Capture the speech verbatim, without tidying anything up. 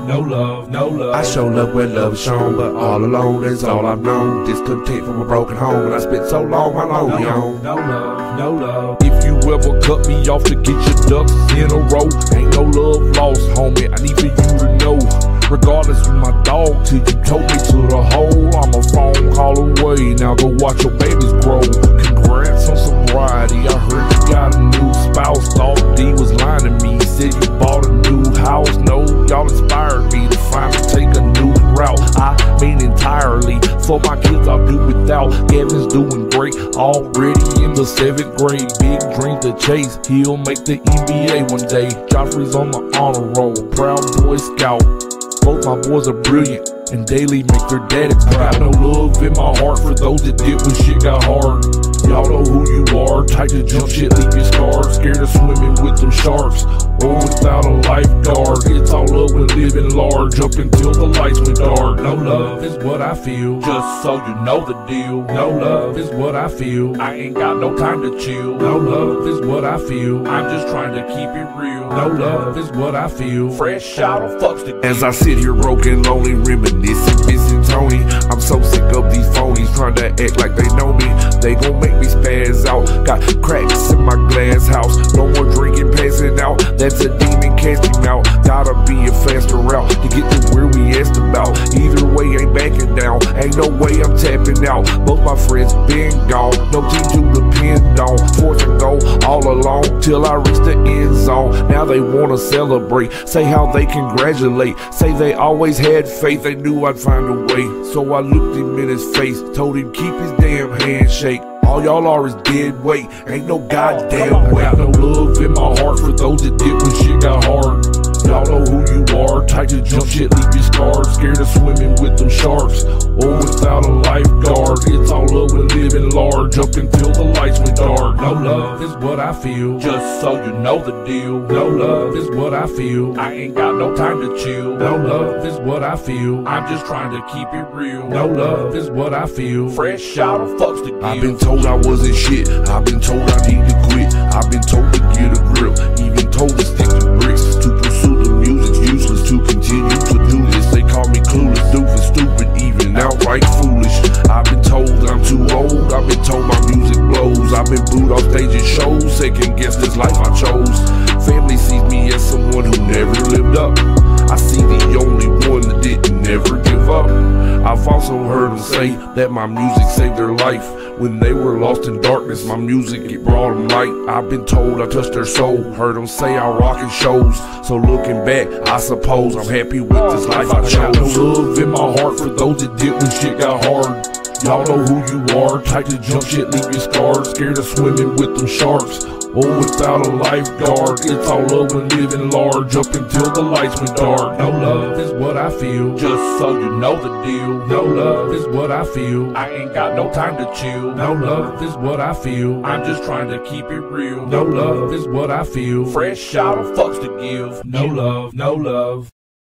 no love, no love. I show love where love is shown, but all alone is all I've known. Discontent from a broken home, and I spent so long, how long we on? No love, no love. If you ever cut me off to get your ducks in a row, ain't no love lost, homie, I need for you to know. Regardless of my dog, till you told me to the hole, I'm a phone call away, now go watch your babies grow. Congrats on sobriety, I heard you got a new spouse. Thought D was lying to me, said you bought a new house. No, y'all inspired me to finally take a new route. I mean entirely, for my kids I'll do without. Gavin's doing great, already in the seventh grade. Big dream to chase, he'll make the N B A one day. Joffrey's on the honor roll, proud Boy Scout. Both my boys are brilliant and daily make their daddy proud. No love in my heart for those that did when shit got hard. Y'all know who you are, tight to jump shit, leave you scarred. Scared of swimming with them sharks, or without a lifeguard. It's all up when living large, up until the lights went dark. No love is what I feel, just so you know the deal. No love is what I feel, I ain't got no time to chill. No love is what I feel, I'm just trying to keep it real. No love is what I feel, fresh out of fucks to As I sit here broken, lonely, reminiscing, missing Tony. I'm so sick of these phonies trying to act like they know me. They gon' make me spaz out. Got cracks in my glass house, no more drinking, passing out. That's a demon, cast him out. Gotta be a faster route to get to where we asked about. Either way, ain't backing down, ain't no way I'm tapping out. Both my friends been gone, no team to depend on. Forced to go all alone till I reach the end zone. Now they wanna celebrate, say how they congratulate, say they always had faith, they knew I'd find a way. So I looked him in his face, told him keep his damn handshake. All y'all are is dead weight, ain't no goddamn way. I got no love in my heart for those that did when shit got hard. Y'all know who you are, tight to jump shit, leave you scarred. Scared of swimming with them sharks, or without a lifeguard. It's all up when living large, up until the lights went dark. No love is what I feel, just so you know the deal. No love is what I feel, I ain't got no time to chill. No love is what I feel, I'm just trying to keep it real. No love is what I feel, fresh out of fucks to give. I've been told I wasn't shit, I've been told I need to quit. I've been told to get a grip, even told to stick to bricks. To pursue the music's useless, to continue to do this. They call me clueless, doofus, stupid, even outright foolish. I've been told I'm too old, I've been told my music blows. I've been booed off stage at shows, second guess this life I chose. Family sees me as someone who never lived up. I see the only one that didn't ever give up. I've also heard them say that my music saved their life. When they were lost in darkness, my music, it brought them light. I've been told I touched their soul, heard them say I rock in shows. So looking back, I suppose I'm happy with this life I chose. I got no love in my heart for those that did when shit got hard. Y'all know who you are, tight to jump shit, leave you scarred. Scared of swimming with them sharks, or without a lifeguard. It's all up when living large, up until the lights went dark. No love is what I feel, just so you know the deal. No love is what I feel, I ain't got no time to chill. No love is what I feel, I'm just trying to keep it real. No love is what I feel, fresh out of fucks to give. No love, no love.